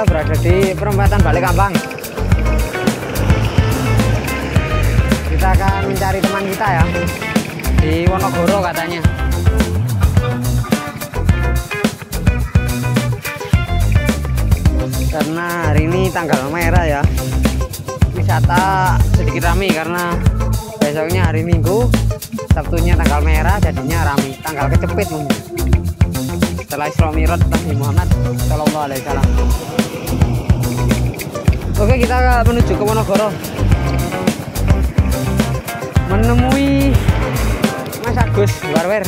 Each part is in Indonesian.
berada di perempatan Balekambang. Kita akan mencari teman kita ya, di Wonogoro katanya. Karena hari ini tanggal merah ya, wisata sedikit ramai karena besoknya hari Minggu, Sabtunya tanggal merah, jadinya ramai, tanggal kecepit mungkin. Setelah Isra Mi'raj Nabi Muhammad Shallallahu Alaihi Wasallam. Oke, kita menuju ke Wonogoro, menemui Mas Agus Warwer.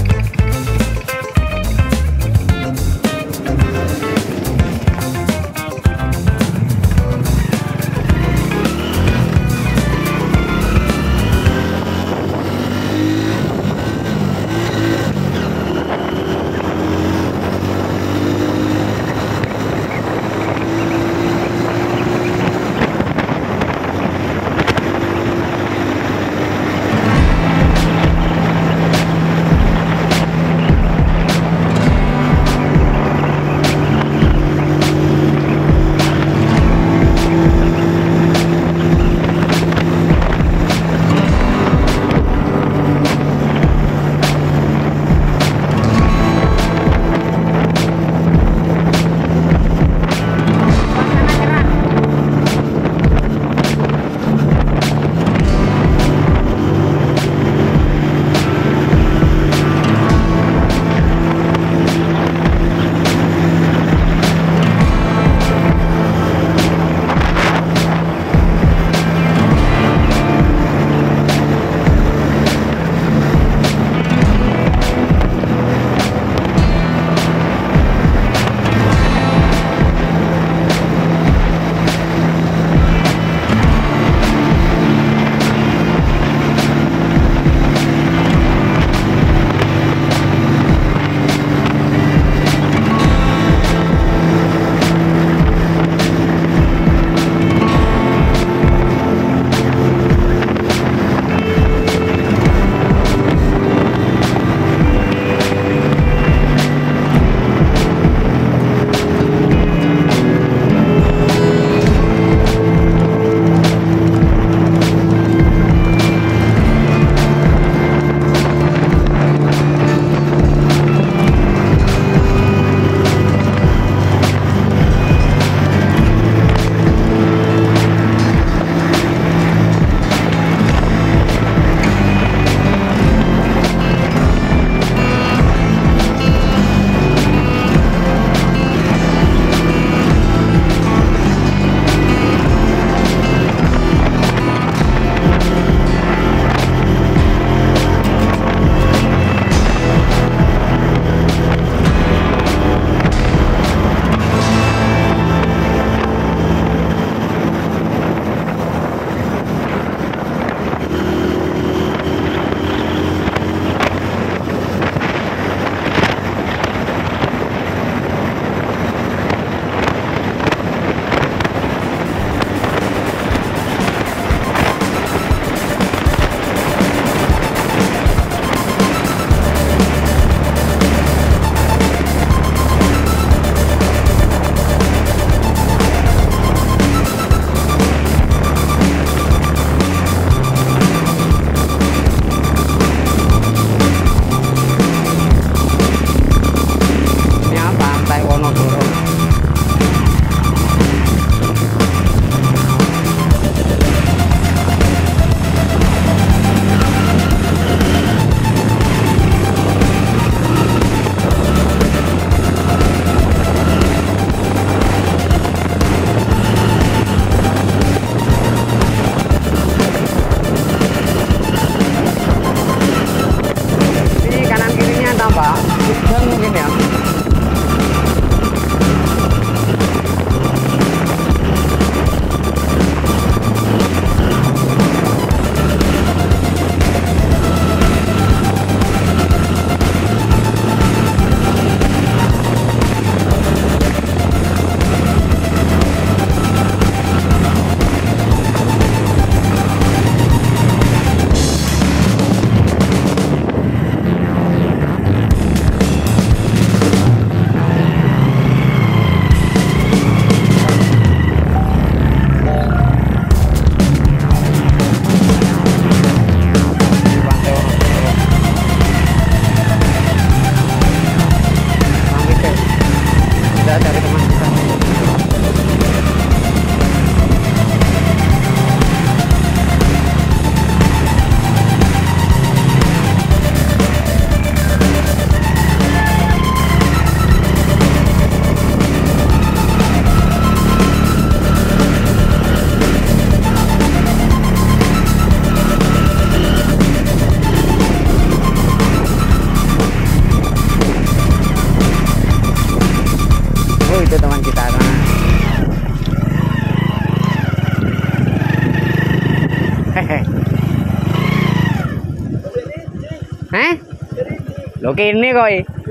Hah? Lo kene kowe.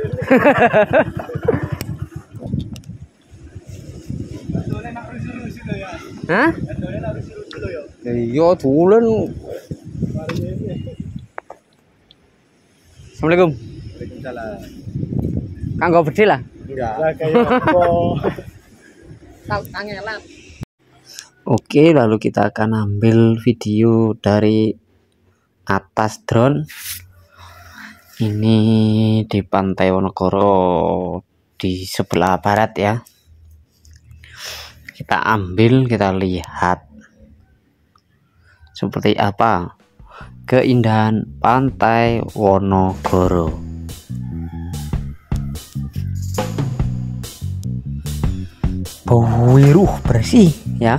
Hah? Iya dolen. Assalamualaikum. Waalaikumsalam. Kanggo bedil lah. Enggak. Lah kayak apa? Kangelan. Oke, lalu kita akan ambil video dari atas drone. Ini di Pantai Wonogoro di sebelah barat ya. Kita ambil, kita lihat seperti apa keindahan Pantai Wonogoro. Biru bersih ya.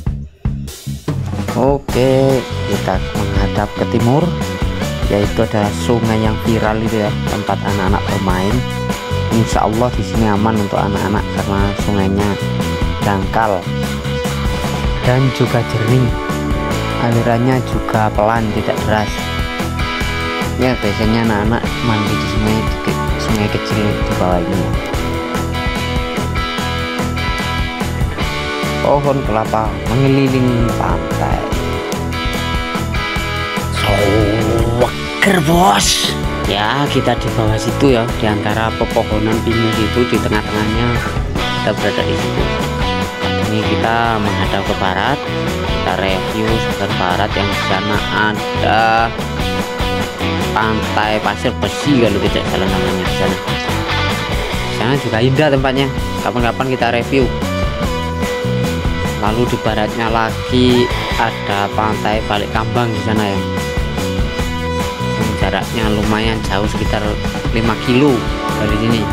Oke, kita menghadap ke timur, yaitu ada sungai yang viral itu ya, tempat anak-anak bermain. Insya Allah di sini aman untuk anak-anak karena sungainya dangkal dan juga jernih, alirannya juga pelan, tidak deras ya. Biasanya anak-anak mandi di sungai kecil di bawah ini. Pohon kelapa mengelilingi pantai. Seger bos ya, kita di bawah situ ya, di antara pepohonan pinus itu, di tengah-tengahnya kita berada di situ. Ini kita menghadap ke barat, kita review sebelah barat yang di sana ada pantai pasir besi kalau tidak salah namanya. Di sana juga indah tempatnya, kapan-kapan kita review. Lalu di baratnya lagi ada pantai Balik Kambang di sana ya, yang jaraknya lumayan jauh, sekitar 5 kilo dari sini.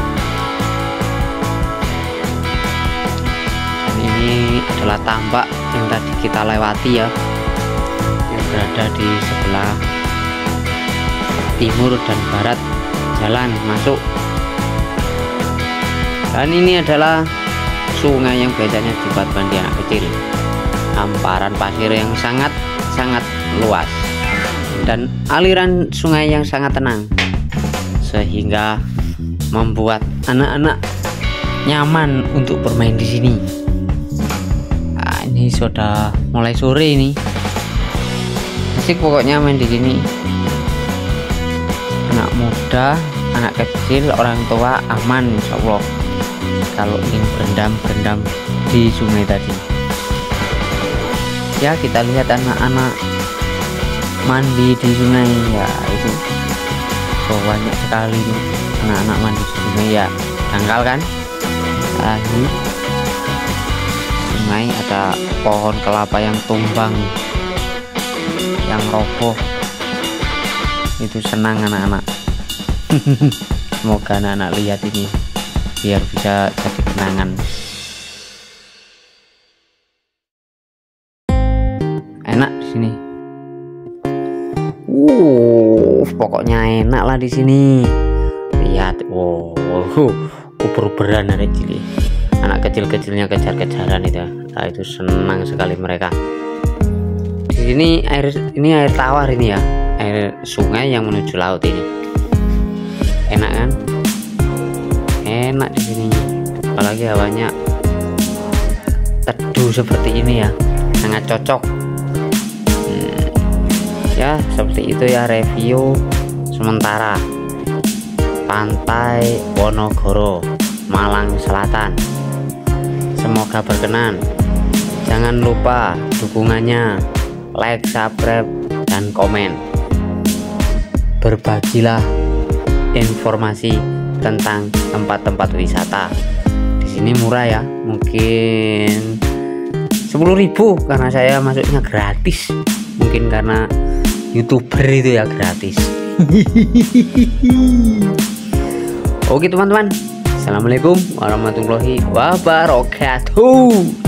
Ini adalah tambak yang tadi kita lewati ya, yang berada di sebelah timur dan barat jalan masuk. Dan ini adalah sungai yang biasanya dibuat mandi anak kecil. Hamparan pasir yang sangat luas dan aliran sungai yang sangat tenang, sehingga membuat anak-anak nyaman untuk bermain di sini. Ini sudah mulai sore ini, asik pokoknya main di sini. Anak muda, anak kecil, orang tua aman insya Allah kalau ingin berendam di sungai tadi ya. Kita lihat anak-anak mandi di sungai ya, itu banyak sekali nih anak-anak mandi di sungai ya, dangkal kan. Nah, ini sungai, ada pohon kelapa yang tumbang, yang roboh, itu senang anak-anak. Semoga anak-anak lihat ini biar bisa jadi kenangan. Enak di sini. Pokoknya enak lah di sini. Lihat, uber-uberan anak cilik. Anak kecil-kecilnya kejar-kejaran itu. Nah, itu senang sekali mereka. Di sini air tawar ini ya, air sungai yang menuju laut ini. Enak kan? Enak di sini, apalagi hawanya teduh seperti ini ya, sangat cocok. Ya seperti itu ya review sementara Pantai Wonogoro, Malang Selatan. Semoga berkenan. Jangan lupa dukungannya, like, subscribe, dan komen. Berbagilah informasi tentang tempat-tempat wisata. Di sini murah ya, mungkin 10.000 karena saya masuknya gratis. Mungkin karena YouTuber itu ya gratis. Oke teman-teman, assalamualaikum warahmatullahi wabarakatuh.